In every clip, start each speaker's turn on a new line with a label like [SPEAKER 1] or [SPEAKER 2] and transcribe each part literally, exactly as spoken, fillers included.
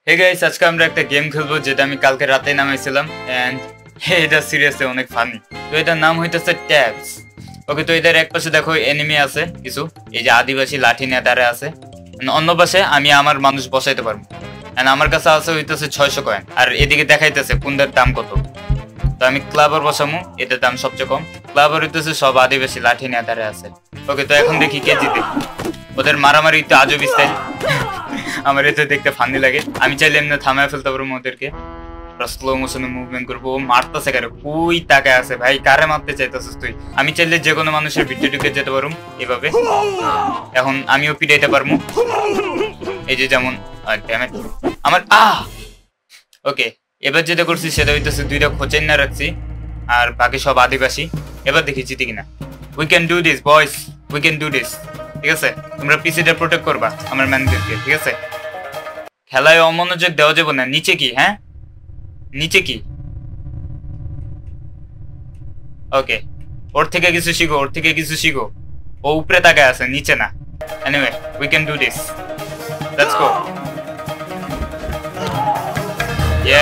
[SPEAKER 1] Hey guys, আজকে আমরা একটা গেম খেলবো যেটা আমি কালকে রাতে নামাইছিলাম এন্ড এটা সিরিয়াসলি অনেক ফানি। তো এটার নাম হইতেছে ট্যাবস। ওকে, তো এটার এক পাশে দেখো এনিমি আছে কিছু, এই যে আদিবাসী লাঠি নিয়ে দাঁড়ায় আছে। অন্য পাশে আমি আমার মানুষ বসাইতে পারবো। এন্ড আমার কাছে আছে হইতেছে ছয়শো কয়েন, আর এদিকে দেখাইতেছে কোনটার দাম কত। তো আমি ক্লাবার বসামু, এটার দাম সবচেয়ে কম। ক্লাবার হইতেছে সব আদিবাসী লাঠি নিয়ে দাঁড়ায় আছে। ওকে, তো এখন দেখি কে জিতে। ওদের মারামারি তো আজব স্টাইল, আমার এতে দেখতে ফানি লাগে। আমি চাইলে এমনি থামায় ফেলতে পারবো ওদেরকে, স্লো মোশনে মুভমেন্ট করবো। মারতেছে কারে, কই তাকে আছে ভাই, কারে মারতে চাইতেছিস তুই? আমি চাইলে যে কোনো মানুষের ভিতরে ঢুকে যেতে পারবো এভাবে। এখন আমিও পিটাইতে পারবো, এই যে যেমন আমার আহ। ওকে, এবার যেটা করছি সেটা হইতেছে দুইটা খোঁচেন না রাখছি, আর বাকি সব আদিবাসী। এবার দেখি জিতি কিনা। We can do this boys, we can do this. ঠিক আছে, তোমরা পিসিটা প্রোটেক্ট করবা আমার ম্যানদেরকে। ঠিক আছে, খেলায় অমনোযোগ দেওয়া যাবে না। নিচে কি? হ্যাঁ, নিচে কি? ওকে, ওর থেকে কিছু শিখো, ওর থেকে কিছু শিখো। ও উপরে তাকায় আছে, নিচে না। Anyway, we can do this, let's go. Yeah,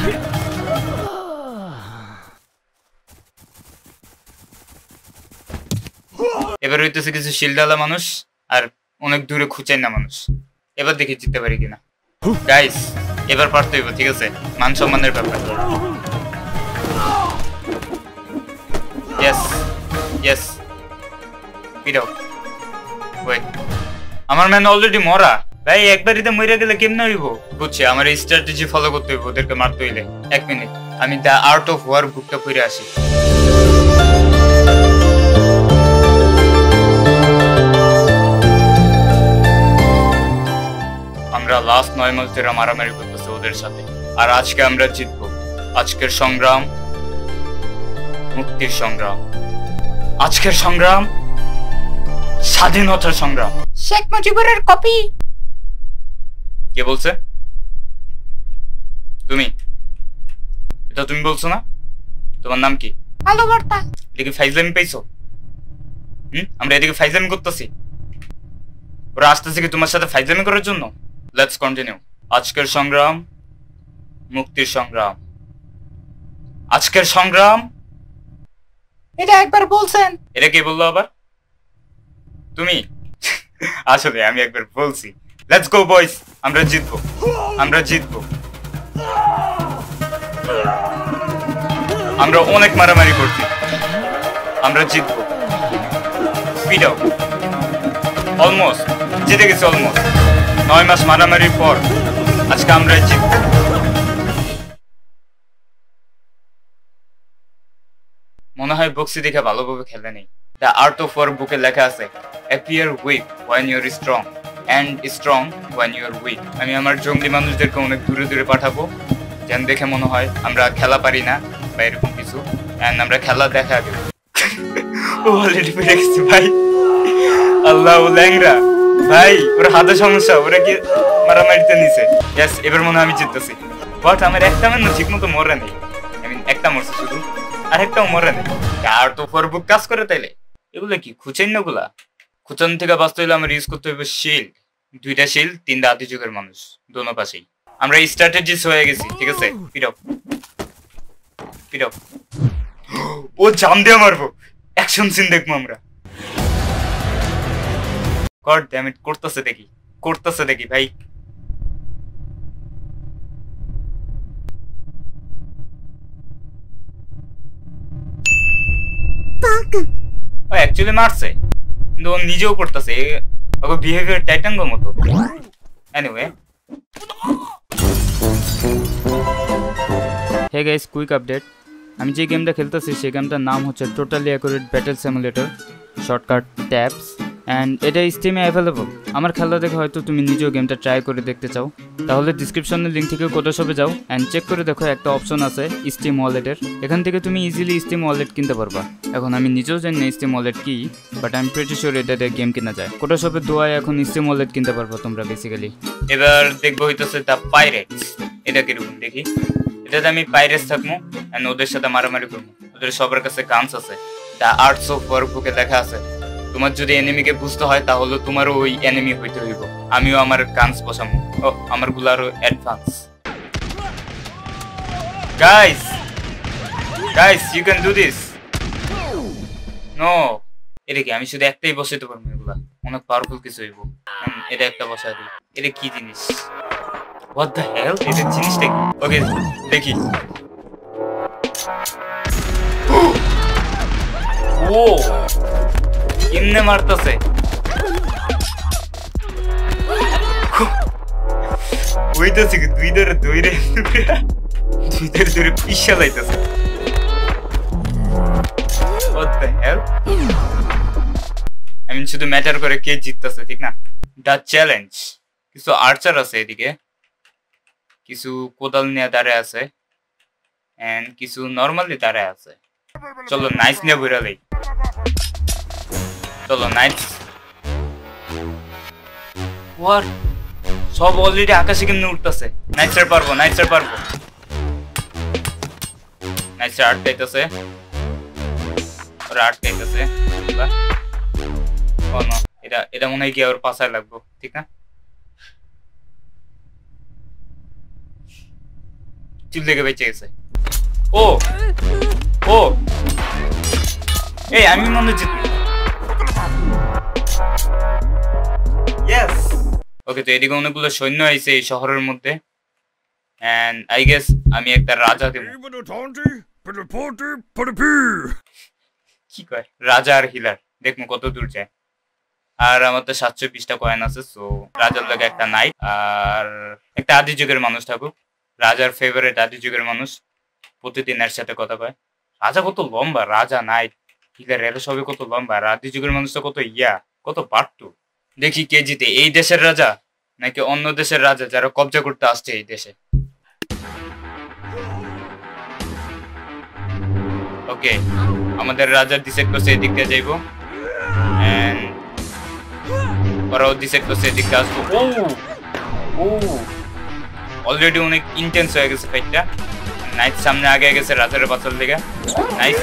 [SPEAKER 1] এবার হইতেছে কিছু শিল্ডালা মানুষ আর অনেক দূরে খুঁচাই না মানুষ। এবার দেখি জিততে পারি কিনা। গাইস, এবার পারতে হইব। ঠিক আছে, মান সম্মানের ব্যাপার। ইয়েস ইয়েস, পিটাও। ওয়েট, আমার ম্যান অলরেডি মরা ভাই। একবারই মরে গেলে কেমনে হইব? বুঝছি, আমার এই স্ট্র্যাটেজি ফলো করতে হইব ওদেরকে মারতে হইলে। এক মিনিট, আমি দ্য আর্ট অফ ওয়ার বুকটা পড়ে আসি। আমরা লাস্ট নয় মাস ধরে মারামারি করতেছি ওদের সাথে, আর আজকে আমরা জিতবো। আজকের সংগ্রাম মুক্তির সংগ্রাম, আজকের সংগ্রাম স্বাধীনতার সংগ্রাম। শেখ মুজিবুরের কপি। কে বলছে? তুমি? এটা তুমি বলছো না? তোমার নাম কি? আলো ভর্তা। এদিকে ফাইজলামি পাইছো? হুম, আমরা এদিকে ফাইজলামি করতেছি, ওরা আসতেছে কি তোমার সাথে ফাইজলামি করার জন্য? Let's continue. আজকের সংগ্রাম মুক্তির সংগ্রাম, আজকের সংগ্রাম। এটা একবার বলছেন, এটা কে বললো আবার? তুমি? আসলে আমি একবার বলছি। লেটস গো বয়েজ, আমরা জিতবো, আমরা জিতবো। আমরা অনেক মারামারি করছি, আমরা জিতবো। পিটাও। অলমোস্ট জিতে গেছি, অলমোস্ট। নয় মাস মারামারির পর আজকে আমরা জিতব। মনে হয় বক্সি দেখে ভালোভাবে খেলে নেই। দ্য আর্ট অফ ওয়ার বুকে লেখা আছে, appear weak when you're strong and strong when you're weak. আমি আমার জঙ্গলি মানুষদেরকে অনেক দূরে দূরে পাঠাবো, যেন দেখে মনে হয় আমরা খেলা পারি না বা এরকম কিছু, অ্যান্ড আমরা খেলা দেখা দেবো। ও অলরেডি পেরে গেছে ভাই। আল্লাহ, ও ল্যাংরা ভাই, ওর হাতে সমস্যা, ওরা কি মারামারিতে নিছে। ইয়েস, এবার মনে হয় আমি জিততেছি। বাট আমার একটা মানুষ ঠিক মতো মরে নেই। আই মিন একটা মরছে শুধু, আর একটাও মরে নেই। আর তো ফরবুক কাজ করে তাইলে। এগুলো কি খুঁচাই না? গুলা খুঁচান থেকে বাঁচতে হইলে আমার ইউজ করতে হইবে শিল্ড। দুইটা শিল্ড, তিনটা আদি যুগের মানুষ দোনো পাশেই। আমরা স্ট্র্যাটেজিস্ট হয়ে গেছি। ঠিক আছে, পিটাও পিটাও। ও জাম দিয়ে মারবো, অ্যাকশন সিন দেখবো আমরা। গড ড্যাম ইট, করতেছে দেখি, করতেছে দেখি ভাই। ও অ্যাকচুয়ালি মারছে, কিন্তু ও নিজেও করতেছে। ওকে বিহেভিয়ার টাইটাঙ্গোর মতো। Anyway, hey guys, quick update. আমি যে গেমটা খেলতেছি সেই গেমটার নাম হচ্ছে Totally Accurate Battle Simulator, shortcut TABS, and এটা স্টিমে অ্যাভেলেবল। আমার খেলা দেখে হয়তো তুমি নিজেও গেমটা ট্রাই করে দেখতে চাও, তাহলে ডিসক্রিপশনের লিঙ্ক থেকে কোডাশপে যাও অ্যান্ড চেক করে দেখো, একটা অপশন আছে স্টিম ওয়ালেটের। এখান থেকে তুমি ইজিলি স্টিম ওয়ালেট কিনতে পারবা। এখন আমি নিজেও জানি না স্টিম ওয়ালেট কি, but I am pretty sure এটা দিয়ে গেম কেনা যায়। কোডাশপের দোয়ায় এখন স্টিম ওয়ালেট কিনতে পারবা তোমরা বেসিক্যালি। এবার দেখবো হইতেছে দ্য পাইরেটস। এটা কিরকম দেখি। এটাতে আমি পাইরেটস থাকবো অ্যান্ড ওদের সাথে মারামারি করবো। ওদের সবার কাছে গানস আছে, দ্য আর্টস অফ ওয়ার বুকে লেখা আছে। তো তোমার যদি এনিমিকে বুঝতে হয় তাহলে তোমারও ওই এনিমি হইতে হইব। আমিও আমার গানস বসামু। ও আমার গুলো আরো advance. Guys guys you can do this. No এটা কি? আমি শুধু একটাই বসাইতে পারবো, এগুলা অনেক পাওয়ারফুল কিছু হইব। এটা একটা বসাই দিই। এটা কি জিনিস? What the hell? এটা জিনিসটা কি? ওকে দেখি। ও কেমনে মারতেছে? ওইটাছে কি দুই ধরে দইরে দুই ধরে দইরে পিসা লাইতেছে। What the hell? I mean শুধু ম্যাটার করে কে জিততেছে, ঠিক না? The challenge. কিছু আর্চার আছে এদিকে, কিছু কোদাল নিয়ে দাঁড়ায় আছে, এন্ড কিছু নর্মালি দাঁড়ায় আছে। চলো নাইস নিয়ে বইরালেই। চলো নাইস। ওয়ার সব অলরেডি আকাশে কেমনে উঠতেছে। নাইটসার পারবো, নাইটসার পারবো। নাইটসার আটকাইতেছে, ওরা আটকাইতেছে। ও না, এটা এটা মনে হয় কি ওর পাশায় লাগবো, ঠিক না? চিল থেকে বেঁচে গেছে। ও ও এই আমি মনে হচ্ছে ইয়েস। ওকে তো এদিকে অনেকগুলো সৈন্য আইছে এই শহরের মধ্যে, এন্ড আই গেস আমি একটা রাজা দেব। কি কয়? রাজা আর হিলার দেখবো কত দূর যায়। আর আমার তো সাতশো বিশটা কয়েন আছে, সো রাজার লাগে একটা নাইট আর একটা আদি যুগের মানুষ থাকুক। রাজার ফেভারিট আদি যুগের মানুষ প্রতিদিন এর সাথে কথা কয়। রাজা কত লম্বা, রাজা নাইট হিলার এরা সবই কত লম্বা, আর আদি যুগের মানুষটা কত ইয়া কত বাট্টু। দেখি কে জিতে, এই দেশের রাজা নাকি অন্য দেশের রাজা যারা কবজা করতে আসছে এই দেশে। ওকে আমাদের রাজার ডিসাইড করছে এদিক দিয়ে যাইবো, এন্ড ওরাও ডিসাইড করছে এদিক দিয়ে আসবো। ও ও অলরেডি অনেক ইন্টেন্স হয়ে গেছে ফাইটটা। নাইট সামনে আগে গেছে রাজার বাঁচার লেগে। নাইস।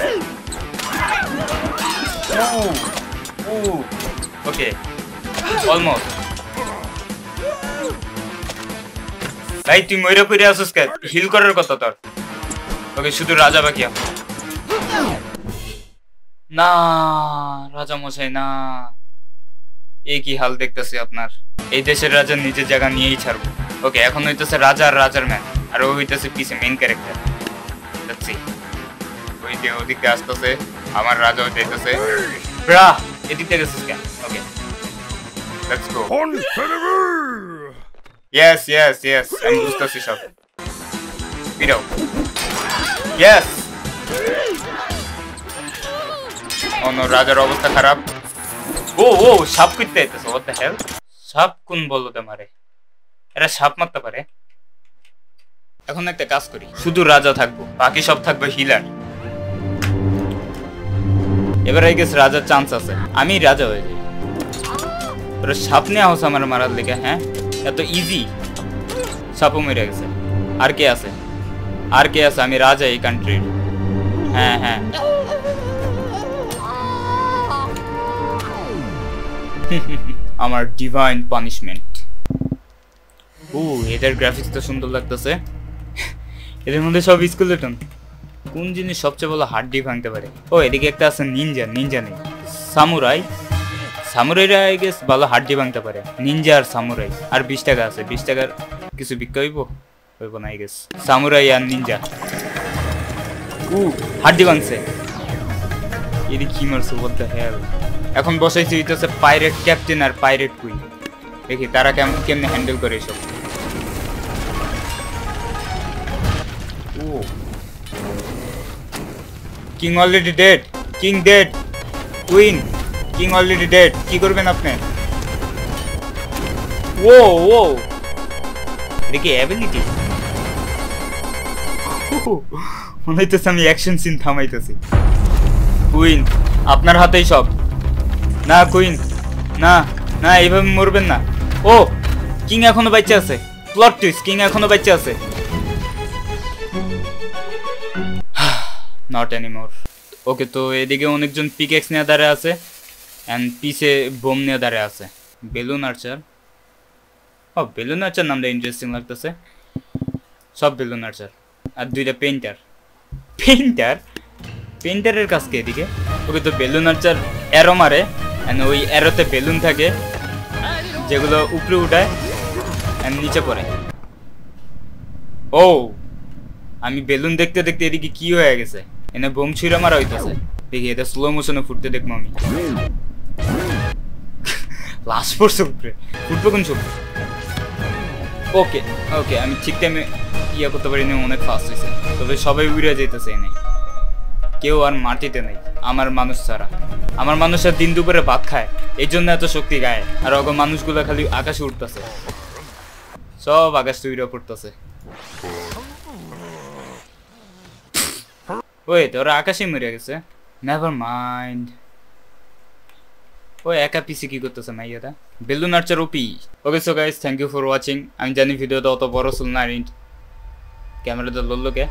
[SPEAKER 1] ও ওকে অলমোস্ট। ভাই তুই মইরা পড়ে আসছিস কে? হিল করার কথা তোর। ওকে শুধু রাজা বাকি। না রাজা মশাই না, এই কি হাল দেখতেছি আপনার। এই দেশের রাজা নিজের জায়গা নিয়েই ছাড়বো। ওকে এখন হইতেছে রাজা আর রাজার ম্যান, আর ও হইতেছে পিছে মেইন ক্যারেক্টার। দেখছি ওই যে ওদিকে আসতেছে আমার রাজাও যাইতেছে। ব্রা এদিক থেকে গেছিস কেন? Okay let's go. Yes yes yes আমি বুঝতেছি সব। বিরো ইয়েস। অন্য রাজার অবস্থা খারাপ। ও ও সাপ করতে আইতেছে। What the hell? সাপ কোন বলতে মারে? এরা সাপ মারতে পারে? এখন একটা কাজ করি, শুধু রাজা থাকবো, বাকি সব থাকবে হিলার। এবার আই গেস রাজার চান্স আছে, আমি রাজা হয়ে যাই। তোরা সাপ নিয়ে আসো আমার মারার লেগে? হ্যাঁ এত ইজি? সাপও মেরে গেছে। আর কে আছে? আর কে আছে? আমি রাজা এই কান্ট্রির। হ্যাঁ হ্যাঁ আমার ডিভাইন পানিশমেন্ট। ও এদের গ্রাফিক্স তো সুন্দর লাগতেছে। এদের মধ্যে সব স্কেলেটন। কোন জিনিস সবচেয়ে ভালো হাড্ডি ভাঙতে পারে? ও এদিকে একটা আছে নিনজা। নিনজা নেই, সামুরাই। সামুরাইরা আই গেস ভালো হাড্ডি ভাঙতে পারে। নিনজা আর সামুরাই। আর বিশ টাকা আছে, বিশ টাকার কিছু বিক্রি হইব হইব না আই গেস। সামুরাই আর নিনজা। ও হাড্ডি ভাঙছে। এদিকে কি মারছে? What the hell? এখন বসাইছি হইতেছে পাইরেট ক্যাপ্টেন আর পাইরেট কুইন। দেখি তারা কেমন কেমনে হ্যান্ডেল করে এসব। ও king already dead. King dead. Queen king already dead. কি করবেন আপনি? ও ও দেখি অ্যাবিলিটি। মনে হইতেছে আমি অ্যাকশন সিন থামাইতেছি। কুইন আপনার হাতেই সব। না কুইন না না এইভাবে মরবেন না। ও কিং এখনো বাচ্চা আছে। প্লট টুইস্ট, কিং এখনো বাচ্চা আছে। Not anymore. ওকে তো এদিকে অনেকজন পিকেক্স নিয়ে দাঁড়ায় আছে, এন্ড পিছে বোম নিয়ে দাঁড়িয়ে আছে বেলুন আর্চার ও বেলুন আর্চার নামটা ইন্টারেস্টিং লাগতেছে সব বেলুন আর্চার আর দুইটা পেইন্টার পেইন্টার পেইন্টারের কাজ কি এদিকে ওকে তো বেলুন আর্চার অ্যারো মারে এন্ড ওই অ্যারোতে বেলুন থাকে যেগুলো উপরে উঠায় এন্ড নিচে পড়ে ও আমি বেলুন দেখতে দেখতে এদিকে কি হয়ে গেছে এনে বোম ছুঁড়ে মারা হইতেছে দেখি এটা স্লো মোশনে ফুটতে দেখবো আমি লাস্ট পড়ছে উপরে ফুটবো কোন সব ওকে ওকে আমি ঠিক টাইমে ইয়া করতে পারি না অনেক ফাস্ট হয়েছে তবে সবাই উড়ে যেতেছে এনে কেউ আর মাটিতে নেই আমার মানুষ ছাড়া আমার মানুষের দিন দুপুরে ভাত খায় এই জন্য এত শক্তি গায়ে আর অগ মানুষগুলো খালি আকাশে উঠতেছে সব আকাশ তৈরি পড়তেছে ওই তো ওরা আকাশে মরে গেছে নেভার মাইন্ড ওই একা পিসি কি করতেছে মাইয়াটা balloon archer OP okay so guys thank you for watching আমি জানি ভিডিওটা অত বড় ছিল না ক্যামেরাটা লড়লো কে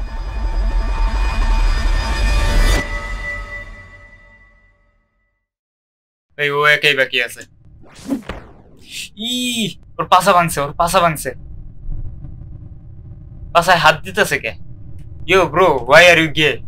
[SPEAKER 1] এই ও একাই বাকি আছে ই ওর পাছা ভাঙছে ওর পাছা ভাঙছে পাছায় হাত দিতেছে কে yo bro why are you gay